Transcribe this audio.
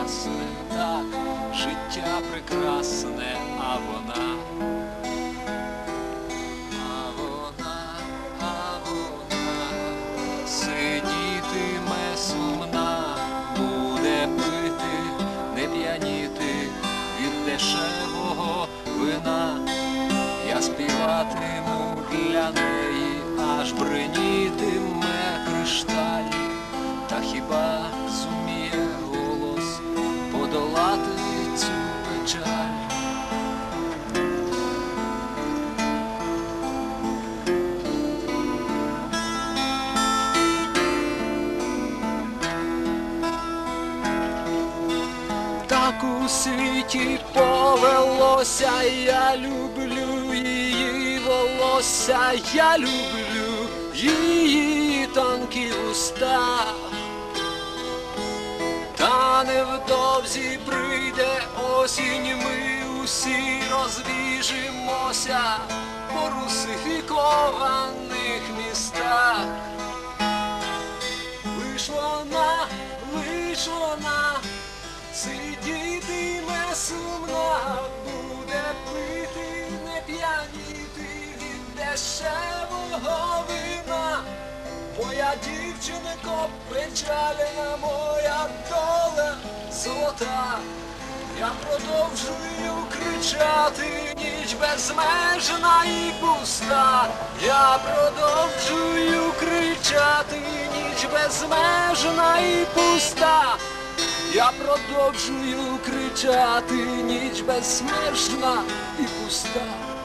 гасне, так, життя прекрасне, а вона сидітиме сумна, буде пити, не п'яніти від дешевого вина. Я співатиму для неї, аж бринітиме кришталі. Та хіба зуміє голос подолати цю печаль? Так у світі повелося, я люблю її волосся, я люблю її тонкі уста. Та невдовзі прийде осінь, ми усі розвіжимося по русифікованих містах. Лиш вона сидітиме сумна, буде пити, не п'яніти від дешевого вина. Моя дівчинко печалена, моя доля золота. Я продовжую кричати, ніч безмежна і пуста. Я продовжую кричати, ніч безмежна і пуста. Я продовжую кричати, ніч безмежна і пуста.